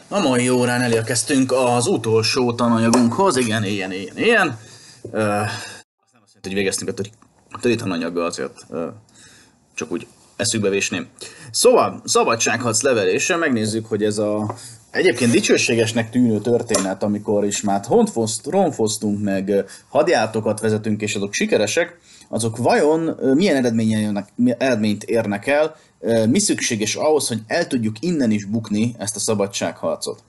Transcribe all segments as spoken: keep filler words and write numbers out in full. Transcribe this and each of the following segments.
A mai órán elérkeztünk az utolsó tananyagunkhoz, igen, ilyen, ilyen, ilyen. Uh, azt nem azt jelenti, hogy végeztünk a töri, a töri tananyaggal, azért uh, csak úgy eszükbe vésném. Szóval, szabadságharc levelése, megnézzük, hogy ez a egyébként dicsőségesnek tűnő történet, amikor is már honfoztunk, meg hadjáratokat vezetünk, és azok sikeresek, azok vajon milyen eredményt érnek el, mi szükséges ahhoz, hogy el tudjuk innen is bukni ezt a szabadságharcot?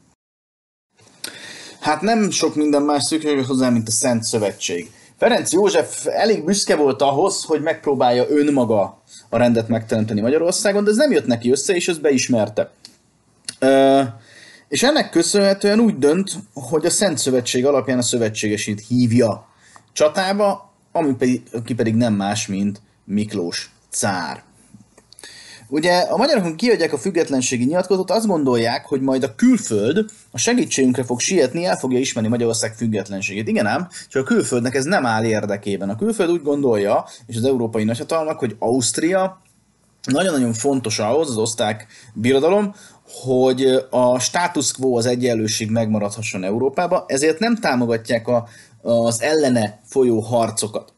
Hát nem sok minden más szükséges hozzá, mint a Szent Szövetség. Ferenc József elég büszke volt ahhoz, hogy megpróbálja önmaga a rendet megteremteni Magyarországon, de ez nem jött neki össze, és ezt beismerte. Ö, és ennek köszönhetően úgy dönt, hogy a Szent Szövetség alapján a szövetségesét hívja csatába, ami pedig, aki pedig nem más, mint Miklós cár. Ugye a magyarokon kiadják a függetlenségi nyilatkozatot, azt gondolják, hogy majd a külföld a segítségünkre fog sietni, el fogja ismerni Magyarország függetlenségét. Igen ám, csak a külföldnek ez nem áll érdekében. A külföld úgy gondolja, és az európai nagyhatalmak, hogy Ausztria nagyon-nagyon fontos ahhoz, az osztrák birodalom, hogy a status quo, az egyenlőség megmaradhasson Európába, ezért nem támogatják a, az ellene folyó harcokat.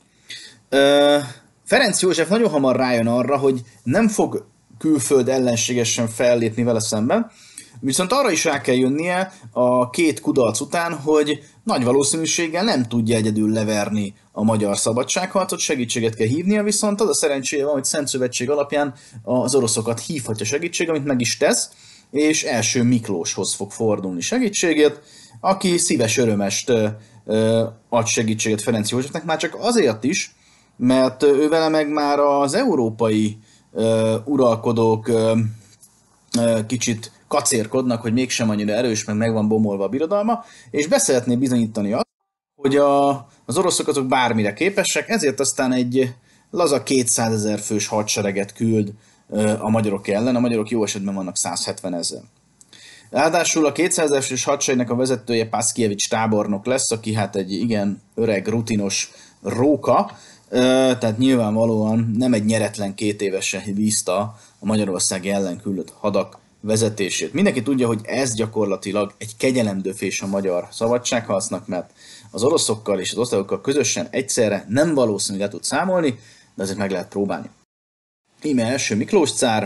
Ferenc József nagyon hamar rájön arra, hogy nem fog külföld ellenségesen fellépni vele szemben, viszont arra is rá kell jönnie a két kudarc után, hogy nagy valószínűséggel nem tudja egyedül leverni a magyar szabadságharcot, segítséget kell hívnia, viszont az a szerencséje van, hogy Szent Szövetség alapján az oroszokat hívhatja segítség, amit meg is tesz, és első Miklóshoz fog fordulni segítségét, aki szíves örömest ad segítséget Ferenc Józsefnek, már csak azért is, mert ő vele meg már az európai uh, uralkodók uh, uh, kicsit kacérkodnak, hogy mégsem annyira erős, meg meg van bomolva a birodalma, és be szeretné bizonyítani azt, hogy a, az oroszok azok bármire képesek, ezért aztán egy laza kétszázezer fős hadsereget küld uh, a magyarok ellen, a magyarok jó esetben vannak száz hetven ezer. Ráadásul a kétszázezer fős hadseregnek a vezetője Paszkiewicz tábornok lesz, aki hát egy igen öreg, rutinos róka, tehát nyilvánvalóan nem egy nyeretlen két évesen bízta a Magyarországi ellen küldött hadak vezetését. Mindenki tudja, hogy ez gyakorlatilag egy kegyelemdöfés a magyar szabadságharcnak, mert az oroszokkal és az osztrákokkal közösen egyszerre nem valószínű, hogy le tud számolni, de azért meg lehet próbálni. Íme első Miklós cár,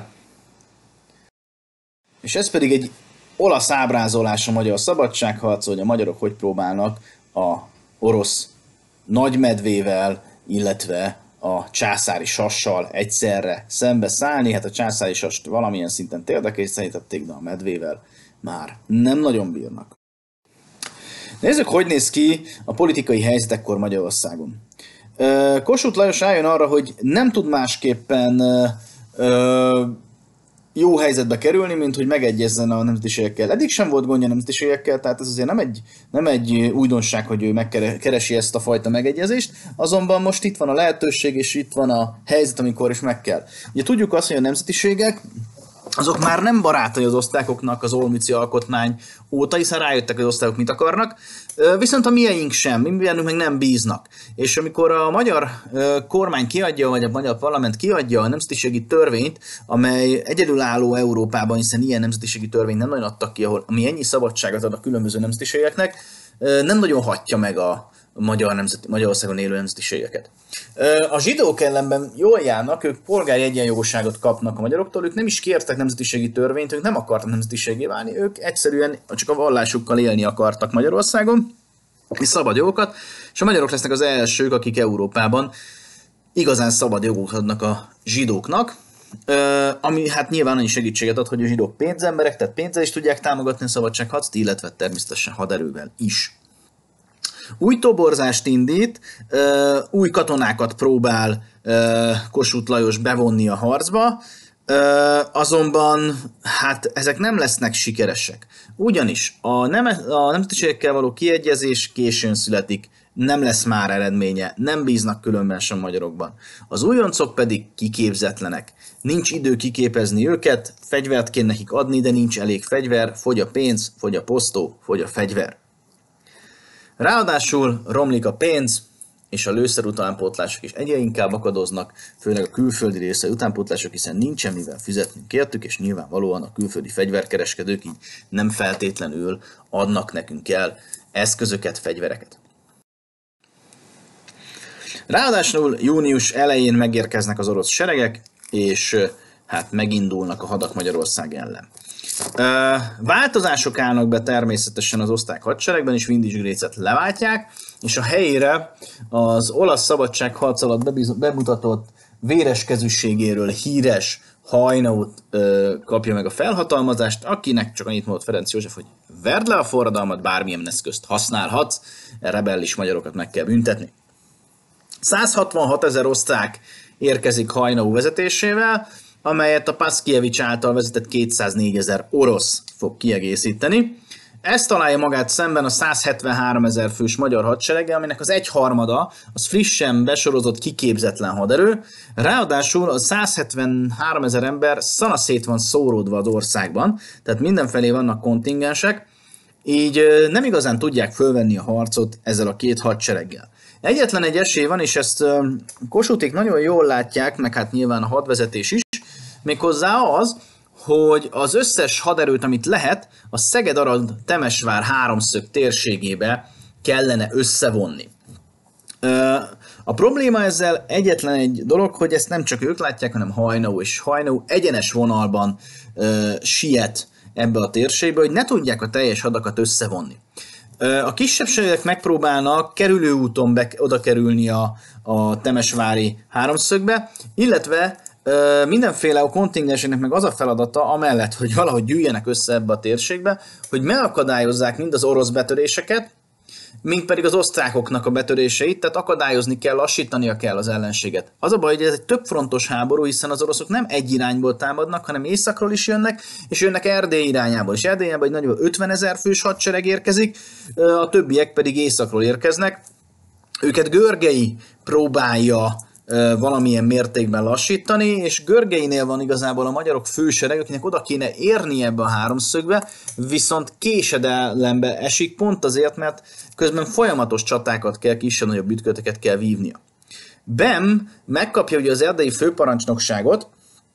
és ez pedig egy olasz ábrázolás a magyar szabadságharc, hogy a magyarok hogy próbálnak a orosz nagymedvével, illetve a császári sassal egyszerre szembeszállni. Hát a császári sast valamilyen szinten térdekészítették, de a medvével már nem nagyon bírnak. Nézzük, hogy néz ki a politikai helyzet ekkor Magyarországon. Kossuth Lajos rájön arra, hogy nem tud másképpen jó helyzetbe kerülni, mint hogy megegyezzen a nemzetiségekkel. Eddig sem volt gondja a nemzetiségekkel, tehát ez azért nem egy, nem egy újdonság, hogy ő megkeresi ezt a fajta megegyezést, azonban most itt van a lehetőség, és itt van a helyzet, amikor is meg kell. Ugye tudjuk azt, hogy a nemzetiségek azok már nem barátai az osztrákoknak az Olmützi alkotmány óta, hiszen rájöttek, hogy az osztrákok mit akarnak, viszont a miénk sem, mi bennünk meg nem bíznak. És amikor a magyar kormány kiadja, vagy a magyar parlament kiadja a nemzetiségi törvényt, amely egyedülálló Európában, hiszen ilyen nemzetiségi törvényt nem nagyon adtak ki, ahol, ami ennyi szabadságot ad a különböző nemzetiségeknek, nem nagyon hatja meg a Magyar nemzeti, Magyarországon élő nemzetiségeket. A zsidók ellenben jól járnak, ők polgári egyenjogúságot kapnak a magyaroktól, ők nem is kértek nemzetiségi törvényt, ők nem akartak nemzetiségé válni, ők egyszerűen csak a vallásukkal élni akartak Magyarországon, és szabad jogokat, és a magyarok lesznek az elsők, akik Európában igazán szabad jogokat adnak a zsidóknak, ami hát nyilván annyi segítséget ad, hogy a zsidók pénzemberek, tehát pénzzel is tudják támogatni a szabadságharcot, illetve természetesen haderővel is. Új toborzást indít, új katonákat próbál Kossuth Lajos bevonni a harcba, azonban hát ezek nem lesznek sikeresek. Ugyanis a, nem, a nemzetiségekkel való kiegyezés későn születik, nem lesz már eredménye, nem bíznak különben sem magyarokban. Az újoncok pedig kiképzetlenek. Nincs idő kiképezni őket, fegyvert kéne nekik adni, de nincs elég fegyver, fogy a pénz, fogy a posztó, fogy a fegyver. Ráadásul romlik a pénz, és a lőszer utánpótlások is egyre inkább akadoznak, főleg a külföldi része utánpótlások, hiszen nincsen mivel fizetnünk értük, és nyilvánvalóan a külföldi fegyverkereskedők így nem feltétlenül adnak nekünk el eszközöket, fegyvereket. Ráadásul június elején megérkeznek az orosz seregek, és hát megindulnak a hadak Magyarország ellen. Változások állnak be természetesen az osztrák hadseregben, és Windisch-Grécet leváltják, és a helyére az olasz szabadságharc alatt bemutatott véreskezűségéről híres Haynauut kapja meg a felhatalmazást, akinek csak annyit mondott Ferenc József, hogy verd le a forradalmat, bármilyen eszközt használhatsz, rebellis magyarokat meg kell büntetni. száz hatvanhat ezer osztrák érkezik Haynau vezetésével, amelyet a Paszkijevics által vezetett kétszáznégy ezer orosz fog kiegészíteni. Ez találja magát szemben a száz hetvenhárom ezer fős magyar hadsereggel, aminek az egyharmada az frissen besorozott kiképzetlen haderő, ráadásul a száz hetvenhárom ezer ember szanaszét van szóródva az országban, tehát mindenfelé vannak kontingensek, így nem igazán tudják fölvenni a harcot ezzel a két hadsereggel. Egyetlen egy esély van, és ezt Kossuthik nagyon jól látják, meg hát nyilván a hadvezetés is, méghozzá az, hogy az összes haderőt, amit lehet, a Szeged-Arad-Temesvár háromszög térségébe kellene összevonni. A probléma ezzel egyetlen egy dolog, hogy ezt nem csak ők látják, hanem Haynau, és Haynau egyenes vonalban siet ebbe a térségbe, hogy ne tudják a teljes hadakat összevonni. A kisebbségek megpróbálnak kerülőúton be, oda kerülni a, a temesvári háromszögbe, illetve ö, mindenféle a kontingensének meg az a feladata, amellett, hogy valahogy gyűjjenek össze ebbe a térségbe, hogy megakadályozzák mind az orosz betöréseket, mind pedig az osztrákoknak a betöréseit, tehát akadályozni kell, lassítania kell az ellenséget. Az a baj, hogy ez egy többfrontos háború, hiszen az oroszok nem egy irányból támadnak, hanem északról is jönnek, és jönnek Erdély irányából. És Erdély irányából egy nagyobb ötven ezer fős hadsereg érkezik, a többiek pedig északról érkeznek. Őket Görgei próbálja valamilyen mértékben lassítani, és Görgeinél van igazából a magyarok fősereg, akinek oda kéne érni ebbe a háromszögbe, viszont késedelembe esik pont azért, mert közben folyamatos csatákat kell, kisebb-nagyobb ütköteket kell vívnia. Bem megkapja ugye az erdélyi főparancsnokságot,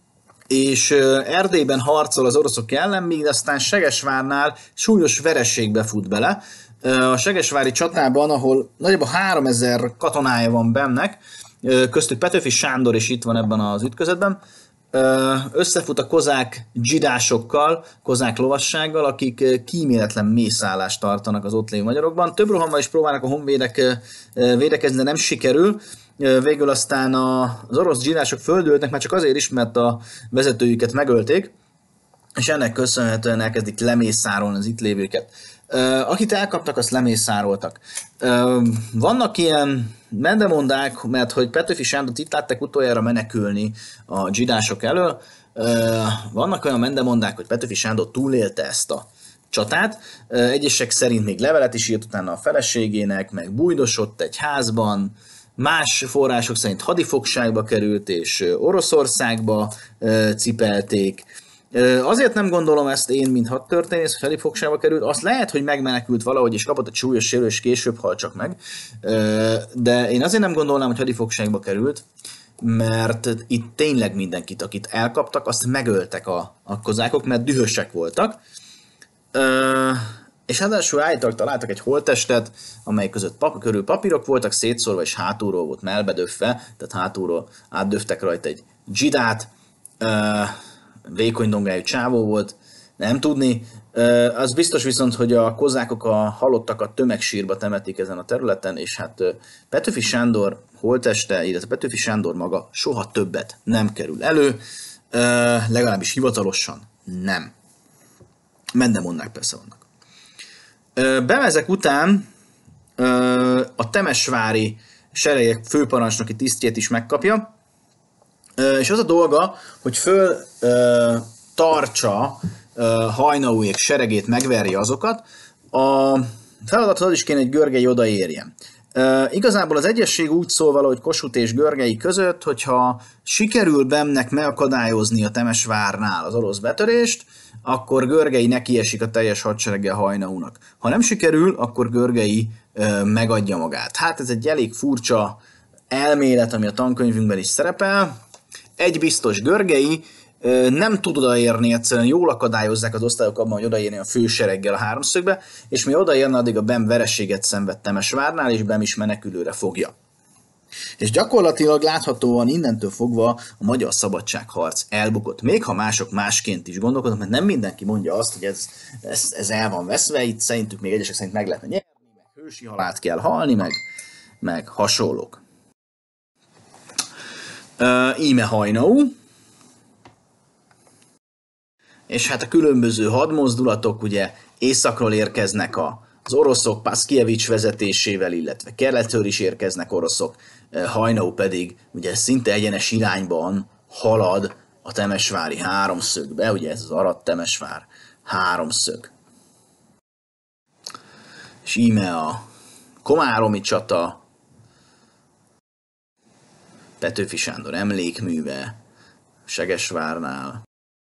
és Erdélyben harcol az oroszok ellen, míg aztán Segesvárnál súlyos vereségbe fut bele. A segesvári csatában, ahol nagyjából háromezer katonája van Bemnek, köztük Petőfi Sándor is itt van ebben az ütközetben, összefut a kozák dzsidásokkal, kozák lovassággal, akik kíméletlen mészállást tartanak az ott lévő magyarokban. Több rohammal is próbálnak a honvédek védekezni, de nem sikerül. Végül aztán az orosz dzsidások földültnek, már csak azért is, mert a vezetőjüket megölték, és ennek köszönhetően elkezdik lemészárolni az itt lévőket. Akit elkaptak, azt lemészároltak. Vannak ilyen mendemondák, mert hogy Petőfi Sándort itt látták utoljára menekülni a dzsidások elől. Vannak olyan mendemondák, hogy Petőfi Sándor túlélte ezt a csatát. Egyesek szerint még levelet is írt utána a feleségének, meg bújdosott egy házban. Más források szerint hadifogságba került, és Oroszországba cipelték. Azért nem gondolom ezt én, mint hadtörténész, hogy hadifogságba került, azt lehet, hogy megmenekült valahogy, és kapott egy súlyos sérülés, később hal csak meg, de én azért nem gondolnám, hogy hadifogságba került, mert itt tényleg mindenkit, akit elkaptak, azt megöltek a, a kozákok, mert dühösek voltak, és ráadásul állítólag találtak egy holttestet, amely között pap, körül papírok voltak szétszórva, és hátulról volt melbedöfve, tehát hátulról átdöftek rajta egy dzsidát, vékony dongájú csávó volt, nem tudni. Az biztos viszont, hogy a kozákok a halottakat tömegsírba temetik ezen a területen, és hát Petőfi Sándor holtteste, illetve Petőfi Sándor maga soha többet nem kerül elő, legalábbis hivatalosan nem. Mendemondák persze vannak. Bemezek után a temesvári seregek főparancsnoki tisztjét is megkapja, és az a dolga, hogy föl tartsa Haynauék seregét, megverje azokat. A feladat az is kéne, hogy Görgei odaérjen. Uh, igazából az egyesség úgy szól valahogy Kossuth és Görgei között, hogyha sikerül Bemnek megakadályozni a Temesvárnál az orosz betörést, akkor Görgei nekiesik a teljes hadsereggel Haynaunak. Ha nem sikerül, akkor Görgei uh, megadja magát. Hát ez egy elég furcsa elmélet, ami a tankönyvünkben is szerepel. Egy biztos, Görgei uh, nem tud odaérni, egyszerűen jól akadályozzák az osztályok abban, hogy odaérni a fősereggel a háromszögbe, és mi odaérne, addig a Bem vereséget szenved Temesvárnál, és Bem is menekülőre fogja. És gyakorlatilag láthatóan innentől fogva a magyar szabadságharc elbukott. Még ha mások másként is gondolkodnak, mert nem mindenki mondja azt, hogy ez, ez, ez el van veszve, itt szerintük még egyesek szerint meg lehetne nyerni, meg hősi halált kell halni, meg, meg hasonlók. Uh, íme Haynau. És hát a különböző hadmozdulatok ugye északról érkeznek a, az oroszok Paszkijevics vezetésével, illetve keletről is érkeznek oroszok, Haynau pedig ugye szinte egyenes irányban halad a temesvári háromszögbe, ugye ez az Arad-Temesvár háromszög. És íme a komáromi csata, Petőfi Sándor emlékműve Segesvárnál.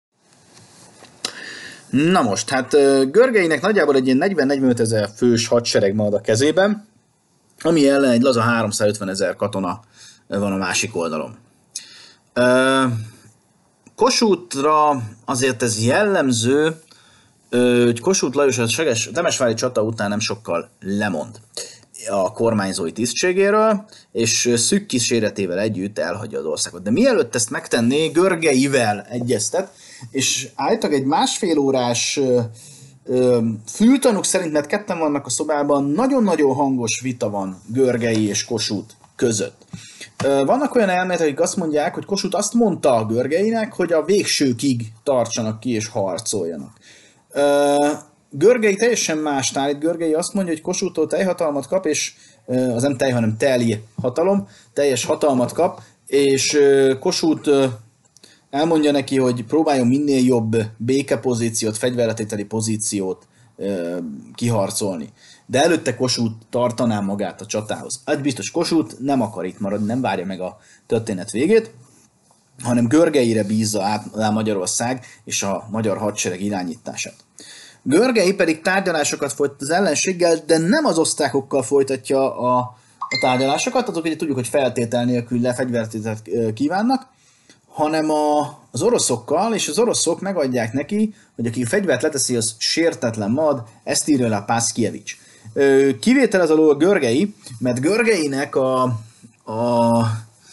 Na most, hát Görgeinek nagyjából egy ilyen negyven-negyvenöt ezer fős hadsereg marad a kezében, ami ellen egy laza háromszázötven ezer katona van a másik oldalon. Kossuthra azért ez jellemző, hogy Kossuth Lajos a Seges, Temesvári csata után nem sokkal lemond a kormányzói tisztségéről, és szűk kíséretével együtt elhagyja az országot. De mielőtt ezt megtenné, Görgeivel egyeztet, és állítólag egy másfél órás ö, ö, fültanúk szerint, mert ketten vannak a szobában, nagyon-nagyon hangos vita van Görgei és Kossuth között. Ö, vannak olyan elméletek, akik azt mondják, hogy Kossuth azt mondta a Görgeinek, hogy a végsőkig tartsanak ki és harcoljanak. Ö, Görgei teljesen mást állít. Görgei azt mondja, hogy Kossuth-tól teljhatalmat kap, és az nem tej, hanem telj hatalom, teljes hatalmat kap, és Kossuth elmondja neki, hogy próbáljon minél jobb békepozíciót, fegyverletételi pozíciót kiharcolni. De előtte Kossuth tartaná magát a csatához. Ez biztos, Kossuth nem akar itt maradni, nem várja meg a történet végét, hanem Görgeire bízza át Magyarország és a magyar hadsereg irányítását. Görgei pedig tárgyalásokat folytat az ellenséggel, de nem az osztrákokkal folytatja a, a tárgyalásokat, azok ugye tudjuk, hogy feltétel nélkül lefegyvertétet kívánnak, hanem a, az oroszokkal, és az oroszok megadják neki, hogy aki fegyvert leteszi, az sértetlen mad, ezt írja le a Paszkijevics. Kivétel az alól a Görgei, mert Görgeinek a, a, a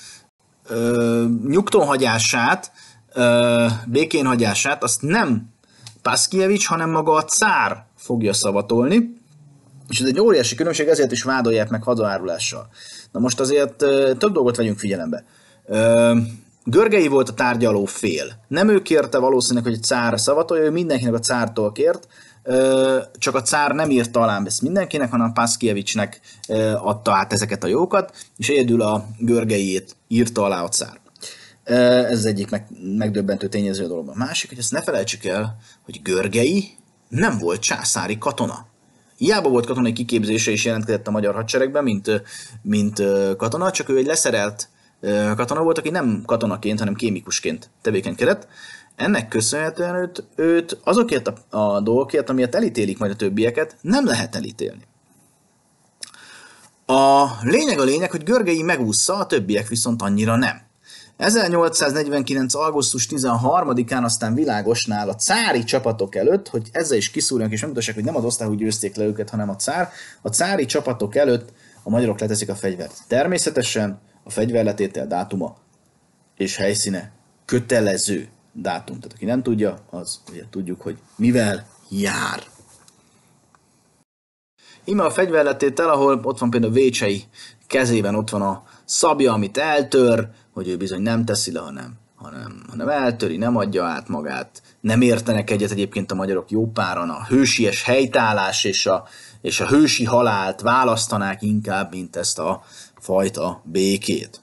nyugtonhagyását, békénhagyását, azt nem Paszkijevics, hanem maga a cár fogja szavatolni, és ez egy óriási különbség, ezért is vádolják meg hazaárulással. Na most azért több dolgot vegyünk figyelembe. Görgei volt a tárgyaló fél. Nem ő kérte valószínűleg, hogy a cár szavatolja, ő mindenkinek a cártól kért, csak a cár nem írta alá ezt mindenkinek, hanem Paszkijevicsnek adta át ezeket a jókat, és egyedül a Görgeiét írta alá a cár. Ez az egyik meg, megdöbbentő tényező a dologban. A másik, hogy ezt ne felejtsük el, hogy Görgei nem volt császári katona. Hiába volt katonai kiképzése és jelentkezett a magyar hadseregben, mint, mint katona, csak ő egy leszerelt katona volt, aki nem katonaként, hanem kémikusként tevékenykedett. Ennek köszönhetően őt, őt azokért a, a dolgokért, amiért elítélik majd a többieket, nem lehet elítélni. A lényeg a lényeg, hogy Görgei megúszza, a többiek viszont annyira nem. ezernyolcszáznegyvenkilenc. augusztus tizenharmadikán aztán világosnál a cári csapatok előtt, hogy ezzel is kiszúrjanak és megmutassák, hogy nem az osztály, hogy győzték le őket, hanem a cár, a cári csapatok előtt a magyarok leteszik a fegyvert. Természetesen a fegyverletétel dátuma és helyszíne kötelező dátum. Tehát aki nem tudja, az ugye tudjuk, hogy mivel jár. Íme a fegyverletétel, ahol ott van például Vécsei kezében, ott van a szabja, amit eltör, hogy ő bizony nem teszi le, hanem, hanem, hanem eltöri, nem adja át magát. Nem értenek egyet egyébként a magyarok jó páran, a hősies helytállás és a, és a hősi halált választanák inkább, mint ezt a fajta békét.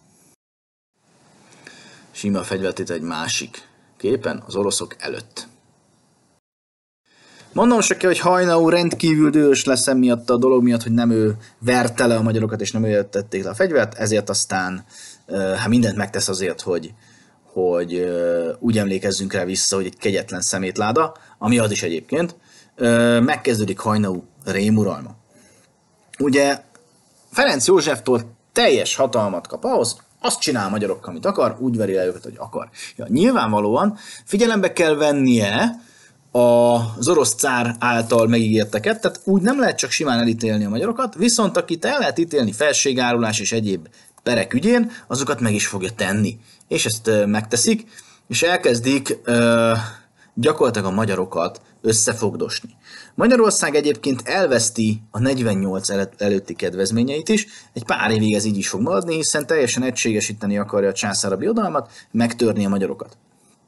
Sima fegyvertétel egy másik képen, az oroszok előtt. Mondom se kell, hogy Haynau rendkívül dühös lesz emiatt a dolog miatt, hogy nem ő verte le a magyarokat, és nem ő tették le a fegyvert, ezért aztán hát mindent megtesz azért, hogy, hogy úgy emlékezzünk rá vissza, hogy egy kegyetlen szemétláda, ami az is egyébként, megkezdődik Haynau rémuralma. Ugye Ferenc Józseftól teljes hatalmat kap ahhoz, azt csinál a magyarokkal, amit akar, úgy veri le őket, hogy akar. Ja, nyilvánvalóan figyelembe kell vennie az orosz cár által megígérteket, tehát úgy nem lehet csak simán elítélni a magyarokat, viszont akit el lehet ítélni felségárulás és egyéb perek ügyén, azokat meg is fogja tenni. És ezt uh, megteszik, és elkezdik uh, gyakorlatilag a magyarokat összefogdosni. Magyarország egyébként elveszti a negyvennyolc el- előtti kedvezményeit is, egy pár évig ez így is fog maradni, hiszen teljesen egységesíteni akarja a császára birodalmat, megtörni a magyarokat.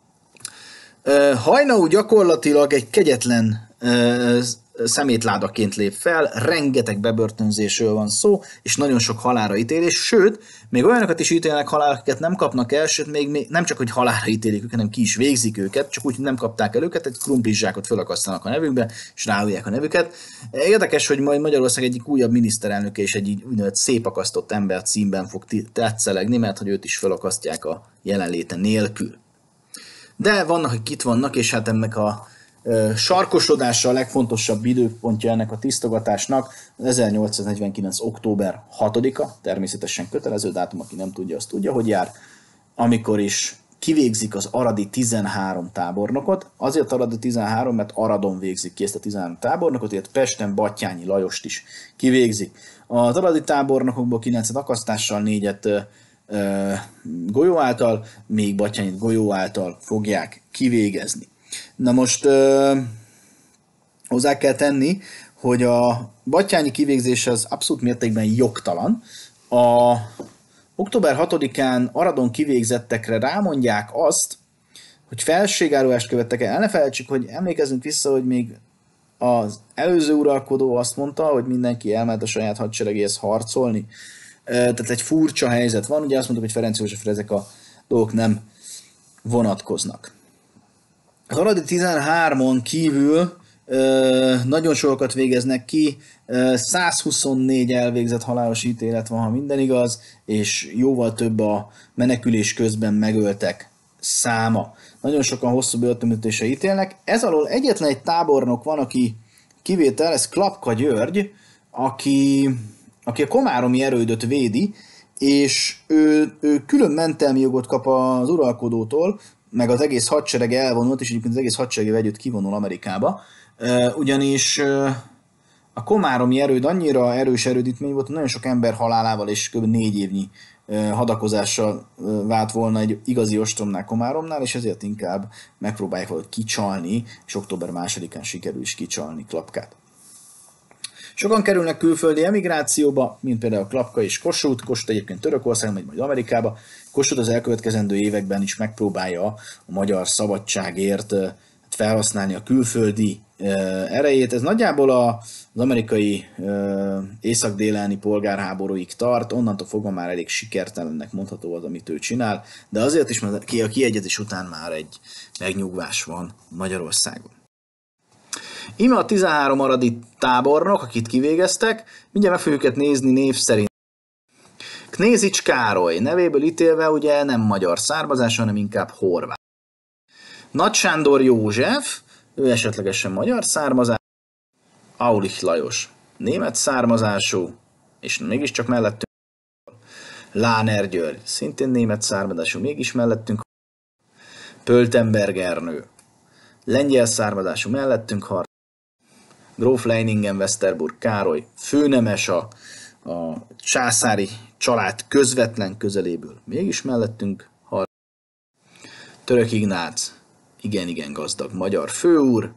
Uh, Haynau gyakorlatilag egy kegyetlen uh, szemétládaként lép fel, rengeteg bebörtönzésről van szó, és nagyon sok halálra ítélés, sőt, még olyanokat is ítélnek halálra, akiket nem kapnak el, sőt, még, még nem csak, hogy halálra ítélik őket, hanem ki is végzik őket, csak úgy, hogy nem kapták el őket, egy krumplizsákot fölakasztanak a nevükbe, és ráülják a nevüket. Érdekes, hogy majd Magyarország egyik újabb miniszterelnöke és egy úgynevezett szépakasztott ember címben fog tetszelegni, mert hogy őt is fölakasztják a jelenléte nélkül. De vannak, akik itt vannak, és hát ennek a ö, sarkosodása a legfontosabb időpontja ennek a tisztogatásnak ezernyolcszáznegyvenkilenc. október hatodika, természetesen kötelező dátum, aki nem tudja, azt tudja, hogy jár, amikor is kivégzik az aradi tizenhárom tábornokot. Azért aradi tizenhárom, mert Aradon végzik ki ezt a tizenhárom tábornokot, illetve Pesten Batthyány Lajost is kivégzik. Az aradi tábornokokból kilencet akasztással, négyet golyó által, még Battyányit golyó által fogják kivégezni. Na most ö, hozzá kell tenni, hogy a Battyányi kivégzés az abszolút mértékben jogtalan. A október hatodikán Aradon kivégzettekre rámondják azt, hogy felségárulást követtek el. El ne felejtsük, hogy emlékezzünk vissza, hogy még az előző uralkodó azt mondta, hogy mindenki elment a saját hadseregéhez harcolni. Tehát egy furcsa helyzet van, ugye azt mondtuk, hogy Ferenc Józsefre ezek a dolgok nem vonatkoznak. Az aradi tizenhármon kívül nagyon sokat végeznek ki, százhuszonnégy elvégzett halálos ítélet van, ha minden igaz, és jóval több a menekülés közben megöltek száma. Nagyon sokan hosszú börtönbüntetésre ítélnek. Ez alól egyetlen egy tábornok van, aki kivétel, ez Klapka György, aki... aki a komáromi erődöt védi, és ő, ő külön mentelmi jogot kap az uralkodótól, meg az egész hadsereg elvonult, és egyébként az egész hadsereg együtt kivonul Amerikába, ugyanis a komáromi erőd annyira erős erődítmény volt, hogy nagyon sok ember halálával és kb. négy évnyi hadakozással vált volna egy igazi ostromnál, Komáromnál, és ezért inkább megpróbálják valahogy kicsalni, és október másodikán sikerül is kicsalni Klapkát. Sokan kerülnek külföldi emigrációba, mint például Klapka és Kossuth. Kossuth egyébként Törökország, megy majd Amerikába. Kossuth az elkövetkezendő években is megpróbálja a magyar szabadságért felhasználni a külföldi erejét. Ez nagyjából az amerikai észak-délelni polgárháborúig tart, onnantól fogva már elég sikertelennek mondható az, amit ő csinál, de azért is, mert a kiegyezés után már egy megnyugvás van Magyarországon. Íme a tizenhárom aradi tábornok, akit kivégeztek, mindjárt meg fogjuk őket nézni név szerint. Knézics Károly, nevéből ítélve ugye nem magyar származás, hanem inkább horvát. Nagy Sándor József, ő esetlegesen magyar származás. Aulich Lajos, német származású, és mégiscsak mellettünk. Láner György, szintén német származású, mégis mellettünk. Pöltenberg Ernő, lengyel származású, mellettünk harc. Gróf Leiningen-Westerburg Károly, főnemes a, a császári család közvetlen közeléből, mégis mellettünk harc. Török Ignác, igen-igen gazdag magyar főúr.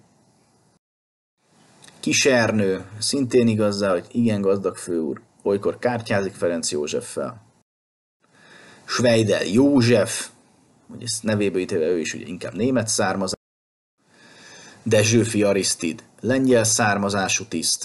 Kis Ernő, szintén igaz, hogy igen gazdag főúr, olykor kártyázik Ferenc Józseffel. Schweidel József, hogy ezt nevéből ítélve ő is ugye inkább német származású. Dezsőfi Arisztid, lengyel származású tiszt.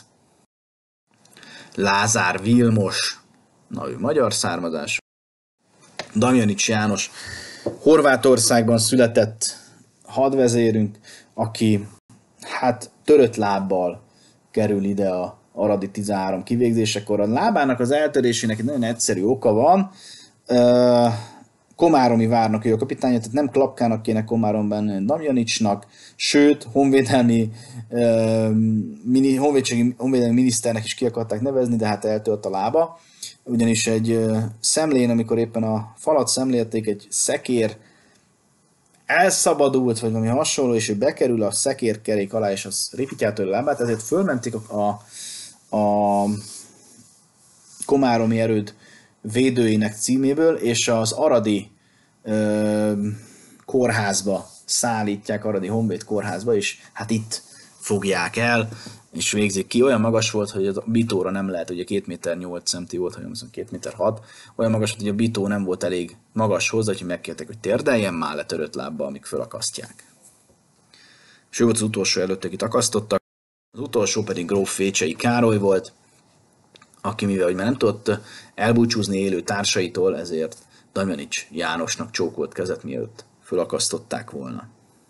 Lázár Vilmos, na ő magyar származású. Damjanics János, Horvátországban született hadvezérünk, aki hát törött lábbal kerül ide a aradi tizenhárom kivégzésekor. A lábának az eltörésének egy nagyon egyszerű oka van. Komáromi várnak ő a kapitánya, tehát nem Klapkának kéne Komárom benni, Damjanicsnak, sőt, honvédelmi, uh, mini, honvédelmi, honvédelmi miniszternek is ki akarták nevezni, de hát eltölt a lába. Ugyanis egy uh, szemlén, amikor éppen a falat szemlélték, egy szekér elszabadult, vagy valami hasonló, és ő bekerül a szekérkerék alá, és az ripítjától a lábát, ezért fölmentik a, a, a komáromi erőd védőinek címéből, és az aradi ö, kórházba szállítják, aradi honvéd kórházba, és hát itt fogják el, és végzik ki. Olyan magas volt, hogy a bitóra nem lehet, ugye két méter nyolc centi volt, vagy két méter hat, olyan magas volt, hogy a bitó nem volt elég magas hozzá, hogy megkértek, hogy térdeljen már le törött lábba, amíg fölakasztják. És ő volt az utolsó előtt, akit akasztottak. Az utolsó pedig gróf Fécsei Károly volt, aki mivel hogy már nem tudott elbúcsúzni élő társaitól, ezért Damjanics Jánosnak csókolt kezet, mielőtt fölakasztották volna.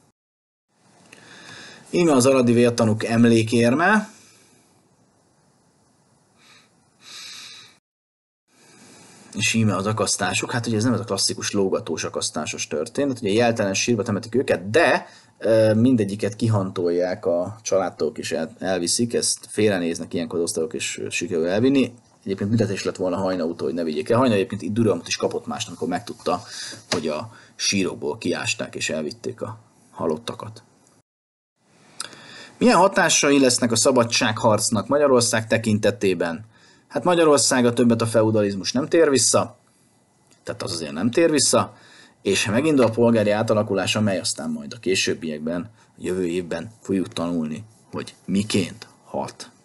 Íme az aradi vértanúk emlékérme. És íme az akasztások. Hát ugye ez nem ez a klasszikus lógatós akasztásos történet, ugye jeltelen sírba temetik őket, de e, mindegyiket kihantolják a családtól és el, elviszik, ezt félrenéznek ilyenkor az osztályok, és sikerül elvinni. Egyébként büntetés lett volna Hajnautól, hogy ne vigyék el. Hajna egyébként itt Dürömöt is kapott másnak, amikor megtudta, hogy a sírokból kiásták és elvitték a halottakat. Milyen hatásai lesznek a szabadságharcnak Magyarország tekintetében? Hát Magyarország a többet a feudalizmus nem tér vissza, tehát az azért nem tér vissza, és ha megindul a polgári átalakulás, amely aztán majd a későbbiekben, a jövő évben fogjuk tanulni, hogy miként hat.